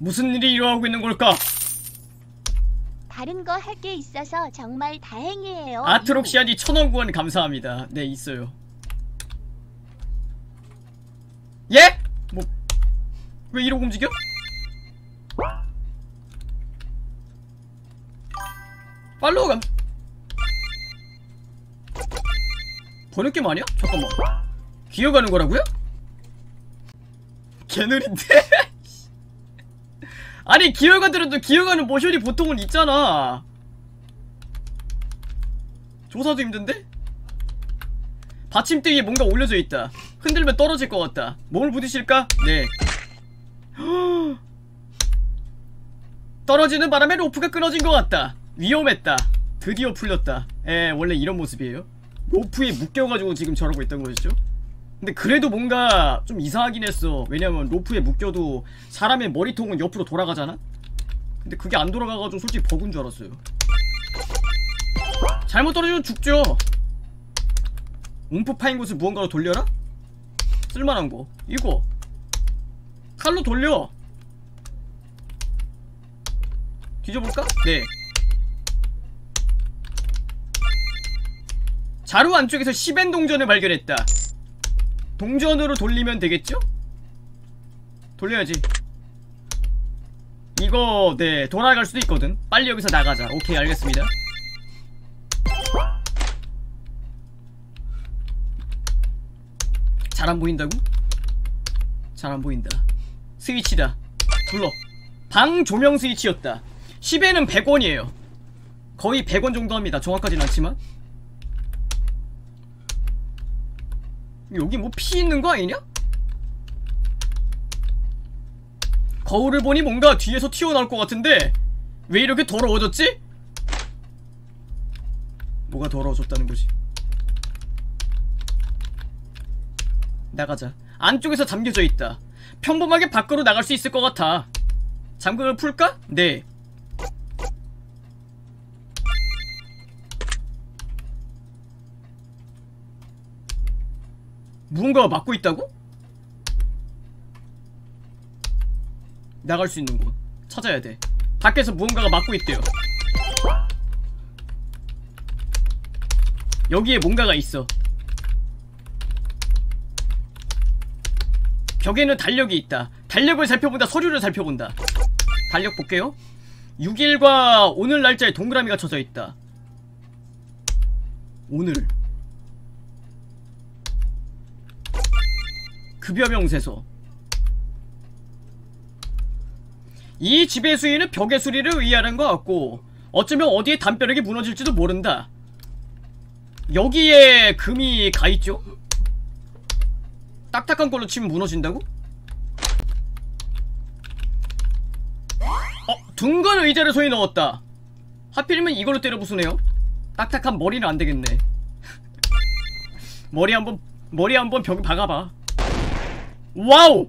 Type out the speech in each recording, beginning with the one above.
무슨 일이 일어나고 있는 걸까? 다른 거 할 게 있어서 정말 다행이에요. 아트록시아니 1000원 구원 감사합니다. 네, 있어요. 예? 뭐, 왜 이러고 움직여? 팔로우 감 번역겜 아니야? 잠깐만. 기어가는 거라고요? 개느린데? 아니, 기어가더라도 기어가는 모션이 보통은 있잖아. 조사도 힘든데? 받침대 위에 뭔가 올려져 있다. 흔들면 떨어질 것 같다. 몸을 부딪힐까? 네. 떨어지는 바람에 로프가 끊어진 것 같다. 위험했다. 드디어 풀렸다. 원래 이런 모습이에요. 로프에 묶여가지고 지금 저러고 있던 거였죠. 근데 그래도 뭔가 좀 이상하긴 했어. 왜냐면 로프에 묶여도 사람의 머리통은 옆으로 돌아가잖아? 근데 그게 안 돌아가가지고 솔직히 버그인 줄 알았어요. 잘못 떨어지면 죽죠. 움프 파인 곳을 무언가로 돌려라? 쓸만한 거 이거 칼로 돌려. 뒤져볼까? 네. 자루 안쪽에서 10엔 동전을 발견했다. 동전으로 돌리면 되겠죠? 돌려야지. 이거 네 돌아갈 수도 있거든. 빨리 여기서 나가자. 오케이, 알겠습니다. 잘 안 보인다고? 잘 안 보인다. 스위치다. 불러. 방 조명 스위치였다. 10에는 100원이에요 거의 100원 정도 합니다. 정확하진 않지만. 여기 뭐 피 있는 거 아니냐? 거울을 보니 뭔가 뒤에서 튀어나올 것 같은데 왜 이렇게 더러워졌지? 뭐가 더러워졌다는 거지? 나가자. 안쪽에서 잠겨져 있다. 평범하게 밖으로 나갈 수 있을 것 같아. 잠금을 풀까? 네. 무언가가 막고 있다고? 나갈 수 있는 곳 찾아야 돼. 밖에서 무언가가 막고 있대요. 여기에 뭔가가 있어. 벽에는 달력이 있다. 달력을 살펴본다. 서류를 살펴본다. 달력 볼게요. 6일과 오늘 날짜에 동그라미가 쳐져 있다. 오늘 급여 명세서. 이 집의 수위는 벽의 수리를 의미하는 것 같고 어쩌면 어디에 담벼락이 무너질지도 모른다. 여기에 금이 가있죠? 딱딱한 걸로 치면 무너진다고? 둥근 의자를 손에 넣었다. 하필이면 이걸로 때려 부수네요. 딱딱한 머리는 안되겠네. 머리 한번 벽에 박아봐. 와우!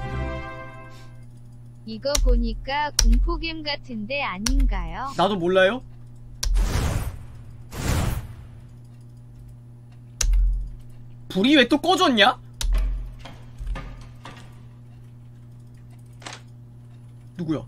이거 보니까 공포겜 같은데 아닌가요? 나도 몰라요? 불이 왜 또 꺼졌냐? 누구야?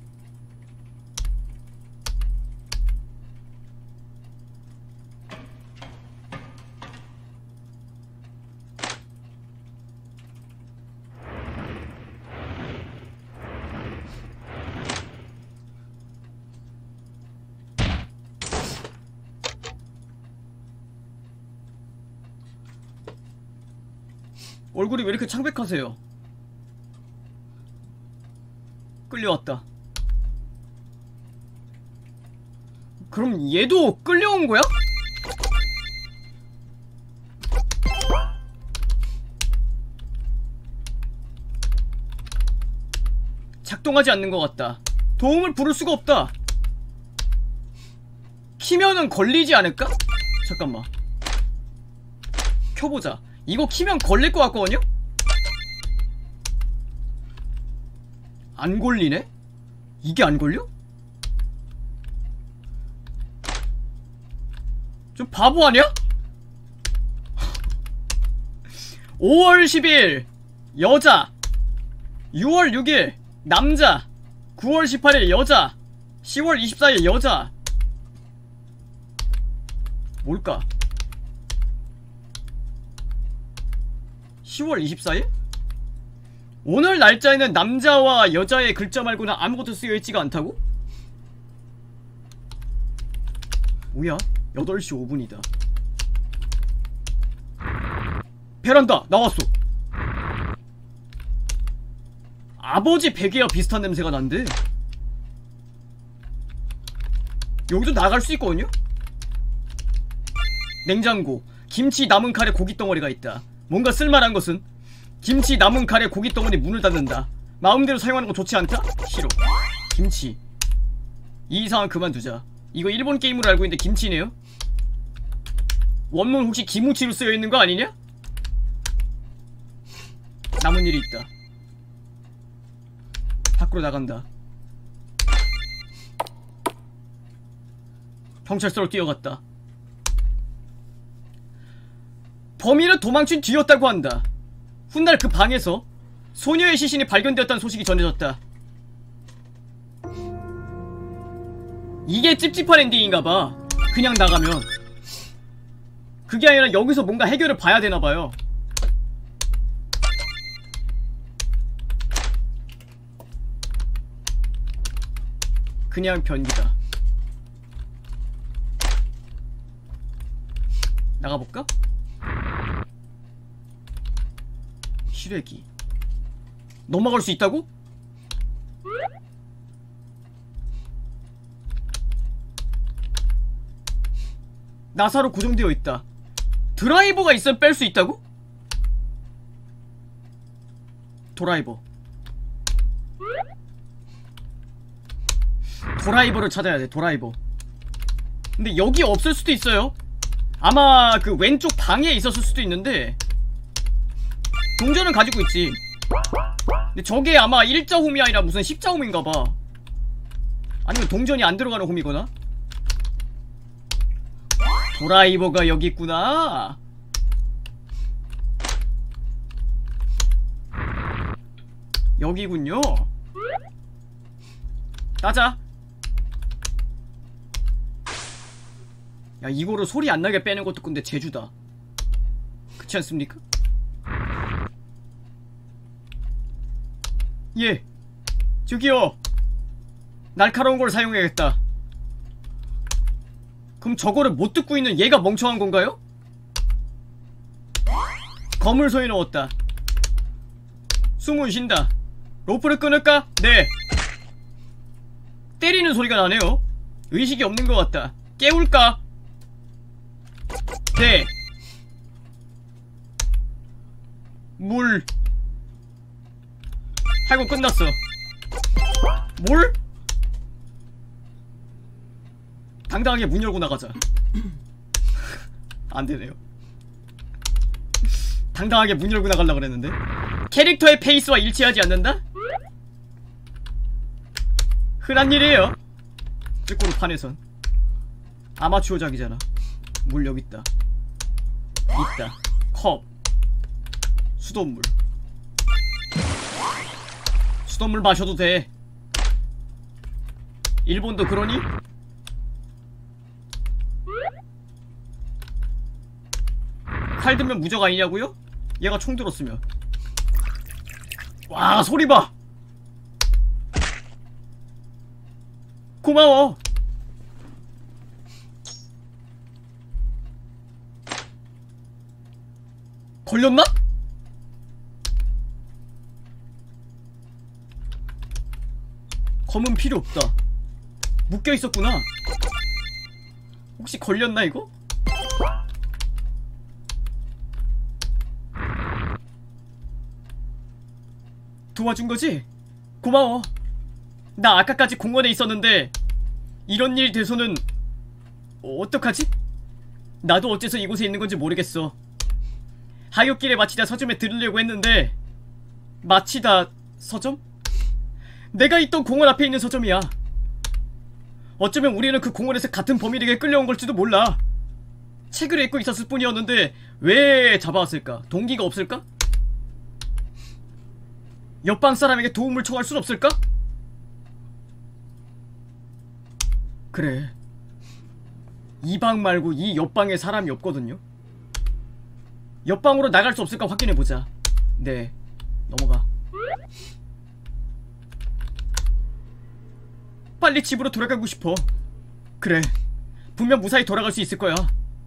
얼굴이 왜 이렇게 창백하세요? 끌려왔다. 그럼 얘도 끌려온 거야? 작동하지 않는 것 같다. 도움을 부를 수가 없다. 키면은 걸리지 않을까? 잠깐만. 켜보자. 이거 키면 걸릴 것 같거든요? 안 걸리네? 이게 안 걸려? 좀 바보 아니야? 5월 10일 여자, 6월 6일 남자, 9월 18일 여자, 10월 24일 여자. 뭘까? 10월 24일? 오늘 날짜에는 남자와 여자의 글자 말고는 아무것도 쓰여있지가 않다고? 뭐야? 8시 5분이다. 베란다! 나왔어! 아버지 베개와 비슷한 냄새가 난데? 여기도 나갈 수 있거든요? 냉장고. 김치 남은 칼에 고기 덩어리가 있다. 뭔가 쓸만한 것은? 김치 남은 칼에 고기 덩어리 문을 닫는다. 마음대로 사용하는 거 좋지 않다? 싫어. 김치. 이 이상은 그만두자. 이거 일본 게임으로 알고 있는데 김치네요? 원문 혹시 기무치로 쓰여있는 거 아니냐? 남은 일이 있다. 밖으로 나간다. 경찰서로 뛰어갔다. 범인은 도망친 뒤였다고 한다. 훗날 그 방에서 소녀의 시신이 발견되었다는 소식이 전해졌다. 이게 찝찝한 엔딩인가봐. 그냥 나가면. 그게 아니라 여기서 뭔가 해결을 봐야 되나봐요. 그냥 변기다. 나가볼까? 실외기. 넘어갈 수 있다고? 나사로 고정되어 있다. 드라이버가 있으면 뺄 수 있다고? 드라이버. 드라이버를 찾아야 돼. 드라이버. 근데 여기 없을 수도 있어요. 아마 그 왼쪽 방에 있었을 수도 있는데 동전은 가지고 있지. 근데 저게 아마 일자 홈이 아니라 무슨 십자 홈인가봐. 아니면 동전이 안 들어가는 홈이거나. 드라이버가 여기 있구나. 여기군요. 따자. 야, 이거로 소리 안 나게 빼는 것도 근데 재주다. 그렇지 않습니까? 예. 저기요. 날카로운 걸 사용해야겠다. 그럼 저거를 못 듣고 있는 얘가 멍청한 건가요? 검을 손에 넣었다. 숨을 쉰다. 로프를 끊을까? 네. 때리는 소리가 나네요. 의식이 없는 것 같다. 깨울까? 네. 물. 하고 끝났어. 뭘? 당당하게 문 열고 나가자. 안되네요. 당당하게 문 열고 나가려고 그랬는데. 캐릭터의 페이스와 일치하지 않는다? 흔한 일이에요. 찌꼬로 판에선. 아마추어작이잖아. 물 여기 있다. 있다. 컵. 수돗물. 수돗물 마셔도 돼. 일본도 그러니? 칼 들면 무적 아니냐고요? 얘가 총 들었으면. 와, 소리 봐. 고마워. 걸렸나? 검은 필요 없다. 묶여 있었구나. 혹시 걸렸나 이거? 도와준 거지? 고마워. 나 아까까지 공원에 있었는데 이런 일 돼서는 어떡하지? 나도 어째서 이곳에 있는 건지 모르겠어. 하굣길에 마치다 서점에 들으려고 했는데 마치다 서점? 내가 있던 공원 앞에 있는 서점이야. 어쩌면 우리는 그 공원에서 같은 범인에게 끌려온 걸지도 몰라. 책을 읽고 있었을 뿐이었는데 왜 잡아왔을까? 동기가 없을까? 옆방 사람에게 도움을 청할 순 없을까? 그래, 이 방 말고 이 옆방에 사람이 없거든요. 옆방으로 나갈 수 없을까 확인해보자. 네, 넘어가. 빨리 집으로 돌아가고 싶어. 그래, 분명 무사히 돌아갈 수 있을 거야.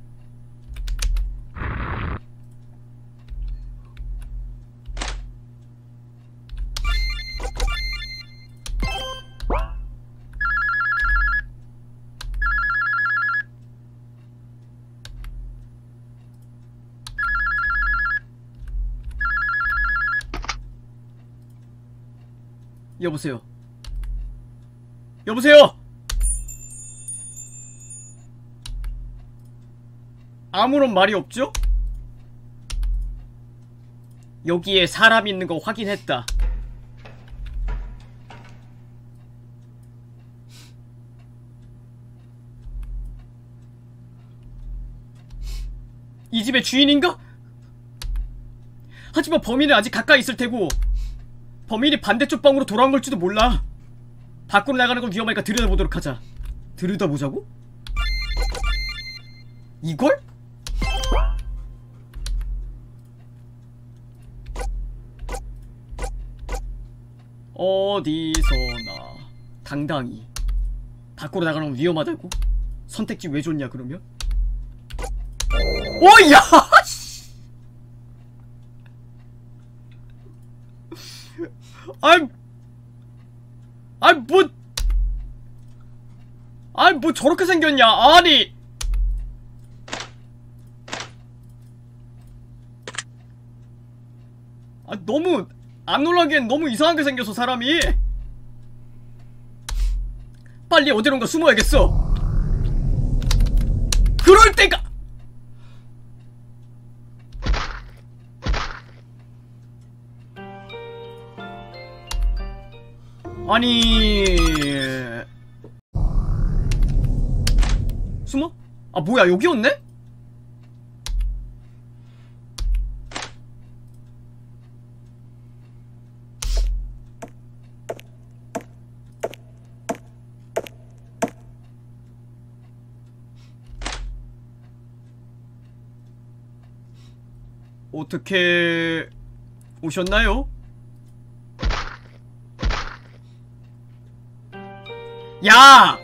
여보세요? 여보세요? 아무런 말이 없죠? 여기에 사람 있는 거 확인했다. 이 집의 주인인가? 하지만 범인은 아직 가까이 있을 테고 범인이 반대쪽 방으로 돌아온 걸지도 몰라. 밖으로 나가는 건 위험하니까 들여다보도록 하자. 들여다보자고? 이걸? 어디서나 당당히. 밖으로 나가는 건 위험하다고? 선택지 왜 줬냐 그러면? 오야! 뭐 저렇게 생겼냐? 아니, 너무 안 놀라기엔 너무 이상하게 생겨서 사람이. 빨리 어디론가 숨어야겠어. 그럴 때가. 아니, 숨어? 아 뭐야, 여기였네? 어떻게 오셨나요? 야!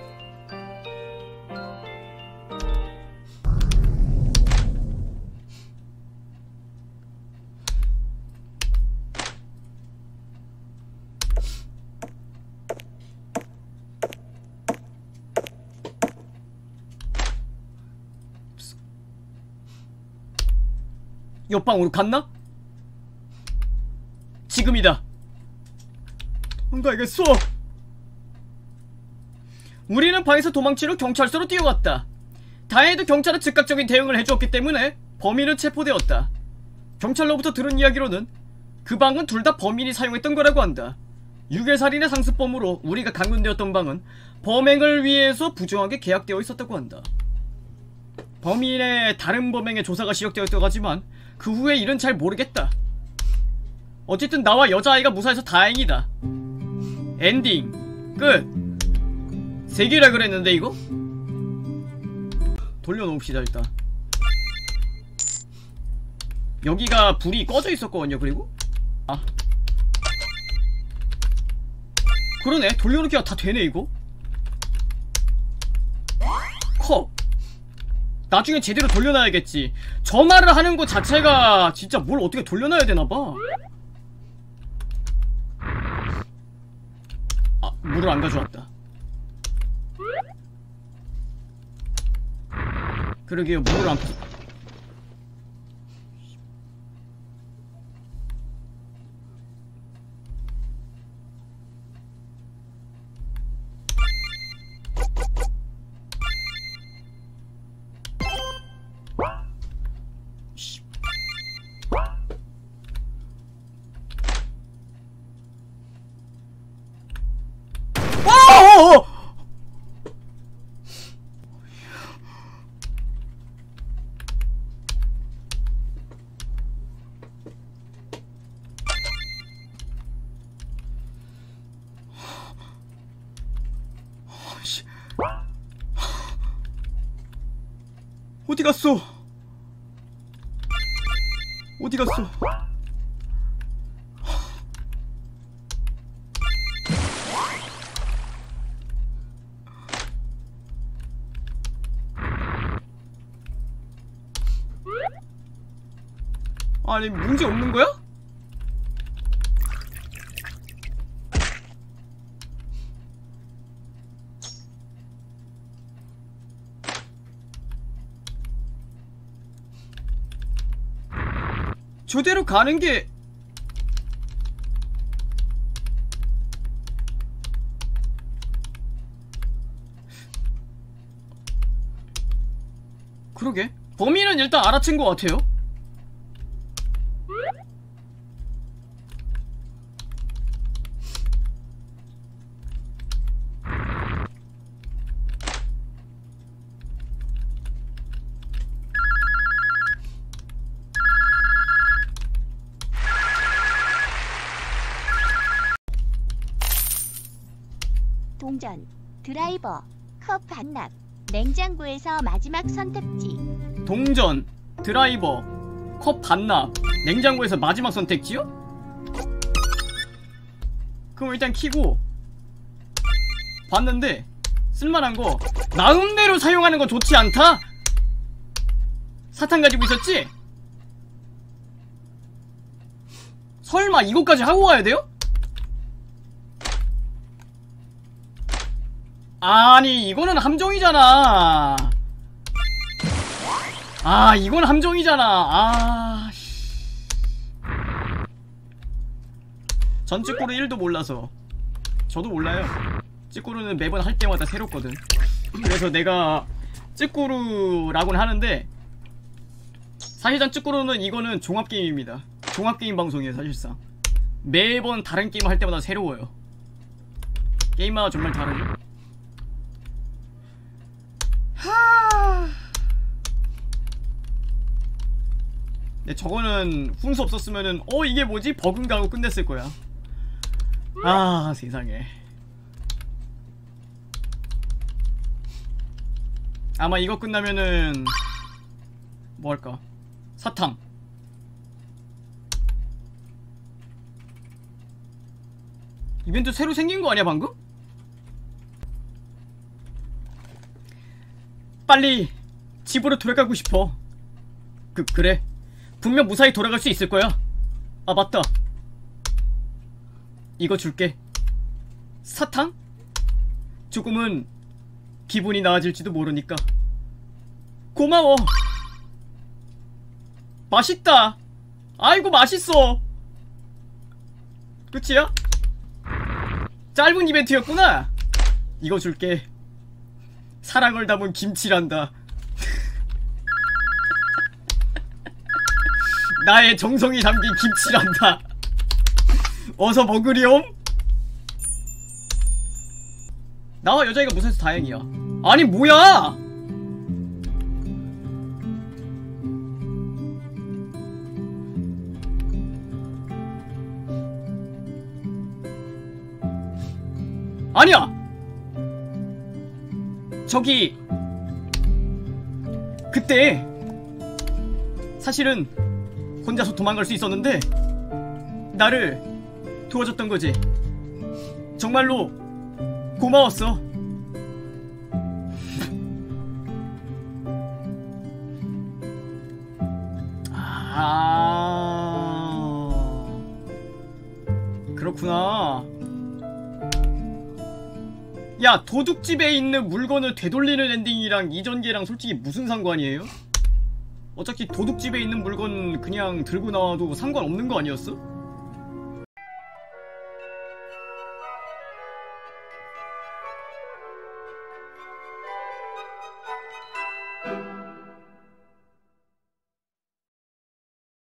옆방으로 갔나? 지금이다. 도망가야겠어. 우리는 방에서 도망치러 경찰서로 뛰어갔다. 다행히도 경찰은 즉각적인 대응을 해주었기 때문에 범인은 체포되었다. 경찰로부터 들은 이야기로는 그 방은 둘 다 범인이 사용했던 거라고 한다. 유괴살인의 상습범으로 우리가 감금되었던 방은 범행을 위해서 부정하게 계약되어 있었다고 한다. 범인의 다른 범행의 조사가 시작되었다고 하지만 그 후에 일은 잘 모르겠다. 어쨌든 나와 여자아이가 무사해서 다행이다. 엔딩 끝. 3개라 그랬는데 이거? 돌려놓읍시다 일단. 여기가 불이 꺼져 있었거든요. 그리고 그러네, 돌려놓기가 다 되네 이거. 컵 나중에 제대로 돌려놔야겠지. 저 말을 하는 거 자체가 진짜 뭘 어떻게 돌려놔야 되나봐. 물을 안 가져왔다. 그러게요, 물을 안 어디 갔어? 어디 갔어? 아니 문제 없는 거야? 저대로 가는 게 그러게 범인은 일단 알아챈 것 같아요. 동전, 드라이버, 컵 반납, 냉장고에서 마지막 선택지. 동전, 드라이버, 컵 반납, 냉장고에서 마지막 선택지요? 그럼 일단 키고 봤는데 쓸만한 거 마음대로 사용하는 건 좋지 않다? 사탕 가지고 있었지? 설마 이것까지 하고 가야 돼요? 아니 이거는 함정이잖아. 아 이건 함정이잖아. 아 전 찌꼬르 1도 몰라서. 저도 몰라요. 찌꼬르는 매번 할 때마다 새롭거든. 그래서 내가 찌꼬르라고는 하는데 사실상 찌꼬르는 이거는 종합게임입니다. 종합게임 방송이에요 사실상. 매번 다른 게임 할 때마다 새로워요. 게임마다 정말 다르죠. 근데 저거는 훈수 없었으면은 이게 뭐지? 버그인가 하고 끝냈을 거야. 아 세상에. 아마 이거 끝나면은 뭐 할까? 사탕. 이벤트 새로 생긴 거 아니야 방금? 빨리 집으로 돌아가고 싶어. 그래 분명 무사히 돌아갈 수 있을 거야. 아 맞다 이거 줄게. 사탕? 조금은 기분이 나아질지도 모르니까. 고마워. 맛있다. 아이고 맛있어. 끝이야? 짧은 이벤트였구나. 이거 줄게. 사랑을 담은 김치란다. 나의 정성이 담긴 김치란다. 어서 먹으렴. 나와 여자애가 무사해서 다행이야. 아니 뭐야. 아니야. 저기 그때 사실은 혼자서 도망갈 수 있었는데 나를 도와줬던 거지. 정말로 고마웠어. 그렇구나. 야 도둑집에 있는 물건을 되돌리는 엔딩이랑 이전기랑 솔직히 무슨 상관이에요? 어차피 도둑집에 있는 물건 그냥 들고 나와도 상관없는 거 아니었어?